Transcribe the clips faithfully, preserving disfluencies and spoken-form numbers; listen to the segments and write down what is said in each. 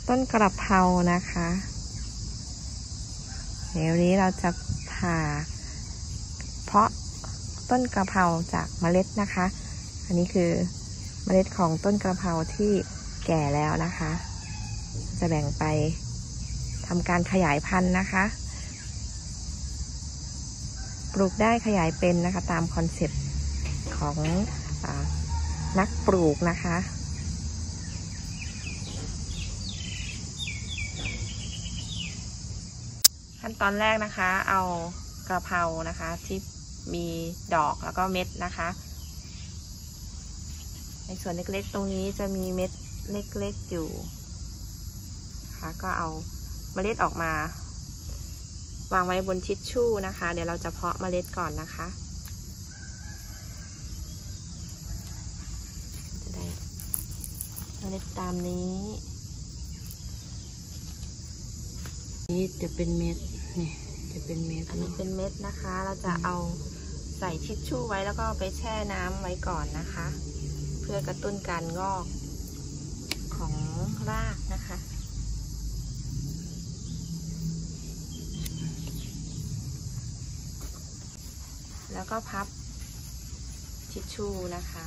ต้นกระเพรานะคะเดี๋ยวนี้เราจะผ่าเพาะต้นกระเพราจากเมล็ดนะคะอันนี้คือเมล็ดของต้นกระเพราที่แก่แล้วนะคะจะแบ่งไปทำการขยายพันธุ์นะคะปลูกได้ขยายเป็นนะคะตามคอนเซ็ปต์ของอ่านักปลูกนะคะขั้นตอนแรกนะคะเอากระเพรานะคะที่มีดอกแล้วก็เม็ดนะคะในส่วนเล็กๆตรงนี้จะมีเม็ดเล็กๆอยู่นะคะก็เอาเมล็ดออกมาวางไว้บนทิชชู่นะคะเดี๋ยวเราจะเพาะเมล็ดก่อนนะคะจะได้เมล็ดตามนี้นี่จะเป็นเม็ดนี่จะเป็นเม็ดอันนี้เป็นเม็ดนะคะเราจะเอาใส่ทิชชู่ไว้แล้วก็ไปแช่น้ำไว้ก่อนนะคะเพื่อกระตุ้นการงอกของรากนะคะแล้วก็พับทิชชู่นะคะ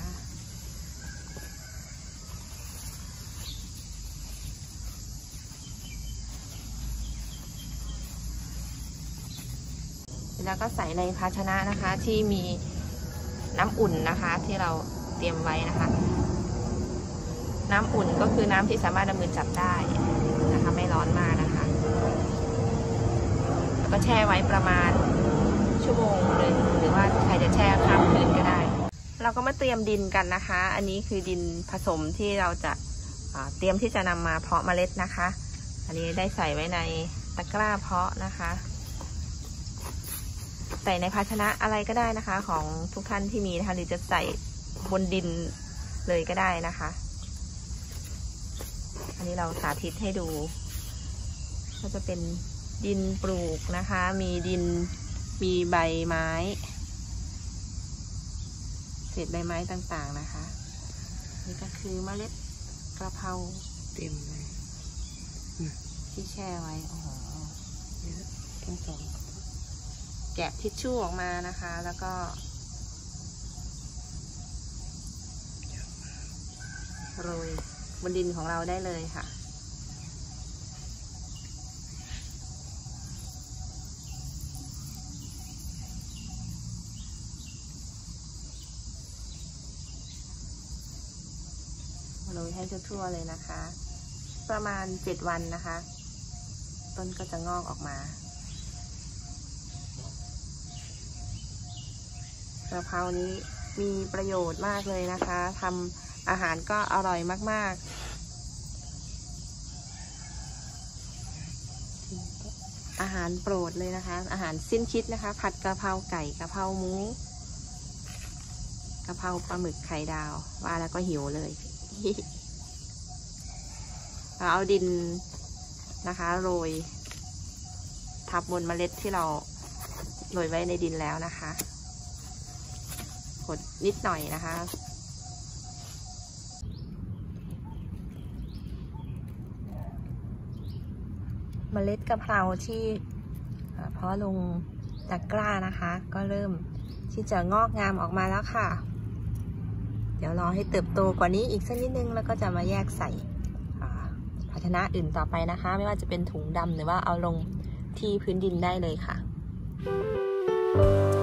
แล้วก็ใส่ในภาชนะนะคะที่มีน้ำอุ่นนะคะที่เราเตรียมไว้นะคะน้ำอุ่นก็คือน้ำที่สามารถนำมือจับได้นะคะไม่ร้อนมากนะคะแล้วก็แช่ไว้ประมาณชั่วโมงหนึ่งหรือว่าใครจะแช่ข้ามคืนก็ได้เราก็มาเตรียมดินกันนะคะอันนี้คือดินผสมที่เราจะเตรียมที่จะนำมาเพาะเมล็ดนะคะอันนี้ได้ใส่ไว้ในตะกร้าเพาะนะคะใส่ในภาชนะอะไรก็ได้นะคะของทุกท่านที่มีนะคะหรือจะใส่บนดินเลยก็ได้นะคะอันนี้เราสาธิตให้ดูก็จะเป็นดินปลูกนะคะมีดินมีใบไม้เศษใบไม้ต่างๆนะคะนี่ก็คือเมล็ดกระเพราเต็มเลยที่แช่ไว้อ๋อทั้งสองแกะทิชชู่ออกมานะคะแล้วก็โรยบนดินของเราได้เลยค่ะโรยให้ทั่วๆเลยนะคะประมาณเจ็ดวันนะคะต้นก็จะงอกออกมากระเพรานี้มีประโยชน์มากเลยนะคะทำอาหารก็อร่อยมากๆอาหารโปรดเลยนะคะอาหารสิ้นคิดนะคะผัดกระเพราไก่กระเพราหมูกระเพราปลาหมึกไข่ดาวว่าแล้วก็หิวเลยเราเอาดินนะคะโรยทับบนเมล็ดที่เราโรยไว้ในดินแล้วนะคะกดนิดหน่อยนะคะเมล็ดกะเพราที่เพาะลงตะกร้านะคะก็เริ่มที่จะงอกงามออกมาแล้วค่ะเดี๋ยวรอให้เติบโตกว่านี้อีกสักนิดนึงแล้วก็จะมาแยกใส่ภาชนะอื่นต่อไปนะคะไม่ว่าจะเป็นถุงดำหรือว่าเอาลงที่พื้นดินได้เลยค่ะ